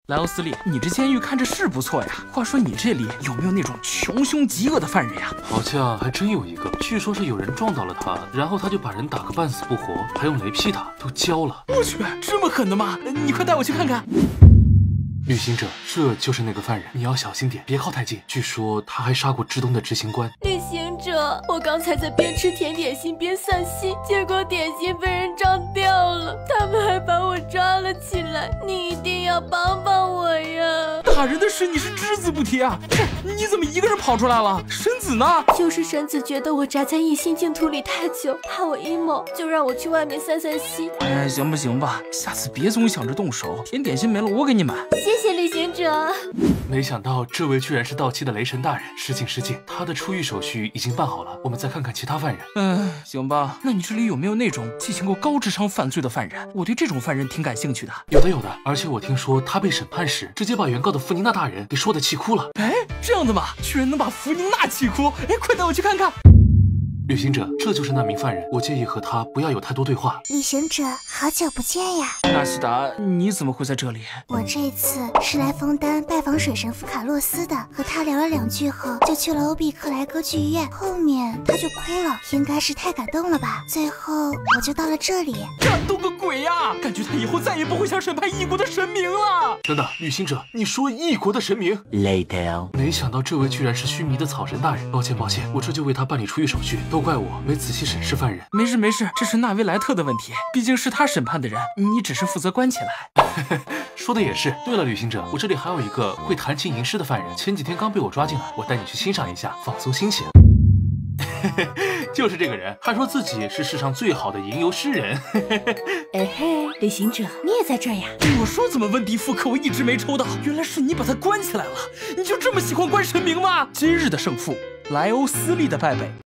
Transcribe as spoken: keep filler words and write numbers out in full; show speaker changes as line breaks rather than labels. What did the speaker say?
莱欧斯利，你这监狱看着是不错呀。话说你这里有没有那种穷凶极恶的犯人呀？
好像还真有一个，据说是有人撞倒了他，然后他就把人打个半死不活，还用雷劈他，都焦了。
我去，这么狠的吗？你快带我去看看。
旅行者，这就是那个犯人，你要小心点，别靠太近。据说他还杀过芝东的执行官。
旅行者，我刚才在边吃甜点心边散心，结果点心被人撞掉了，他们还把我抓了起来。你一定要帮帮我呀！
打人的事你是只字不提啊！这你怎么一个人跑出来了？神子呢？
就是神子觉得我宅在异星净土里太久，怕我阴谋，就让我去外面散散心。
哎，行吧行吧，下次别总想着动手，甜点心没了我给你买。
谢谢旅行者。
没想到这位居然是到期的雷神大人，失敬失敬，他的出狱手续已经办好了，我们再看看其他犯人。
嗯，行吧。那你这里有没有那种进行过高智商犯罪的犯人？我对这种犯人挺感兴趣的。
有的有的，而且我听说他被审判时，直接把原告的弗妮娜大人给说的气哭了。
哎，这样的吗？居然能把弗妮娜气哭？哎，快带我去看看。
旅行者，这就是那名犯人，我建议和他不要有太多对话。
旅行者，好久不见呀！
纳西达，你怎么会在这里？
我这次是来枫丹拜访水神父卡洛斯的，和他聊了两句后，就去了欧比克莱歌剧院，后面他就哭了，应该是太感动了吧。最后我就到了这里。
感动个鬼呀！感觉他以后再也不会想审判异国的神明了。
等等，旅行者，你说异国的神明
？Later。
没想到这位居然是须弥的草神大人，抱歉抱歉，我这就为他办理出狱手续。都怪我没仔细审视犯人。
没事没事，这是纳维莱特的问题，毕竟是他审判的人，你只是负责关起来。
说的也是。对了，旅行者，我这里还有一个会弹琴吟诗的犯人，前几天刚被我抓进来，我带你去欣赏一下，放松心情。就是这个人，还说自己是世上最好的吟游诗人。
哎嘿，旅行者，你也在这儿呀？
我说怎么温迪夫可我一直没抽到，原来是你把他关起来了。你就这么喜欢关神明吗？今日的胜负，莱欧斯利的败北。